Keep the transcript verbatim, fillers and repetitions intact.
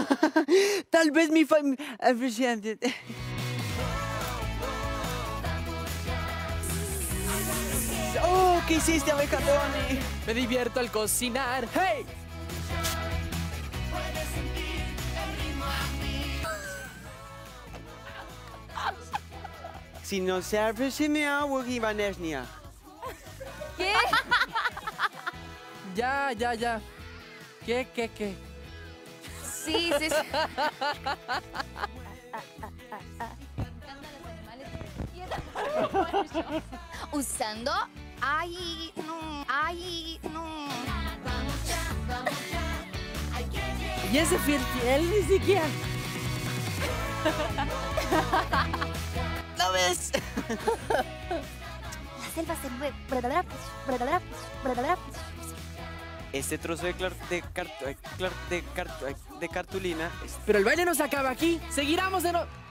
Tal vez mi familia... Oh, ¿qué hiciste, abeja Tony? Me divierto al cocinar. ¡Hey! Si no sabes si me hago Ivanesnia. ¿Qué? Ya, ya, ya. ¿Qué, qué, qué? Sí, sí, sí. Usando... Ay, no. Ay, no. Y ese fiel, él ni siquiera. ¿Lo ves? La selva se mueve. Este trozo de, clar- de, cartu- de, clar- de, cartu- de cartulina... es- Pero el baile no se acaba aquí. Seguiremos de no...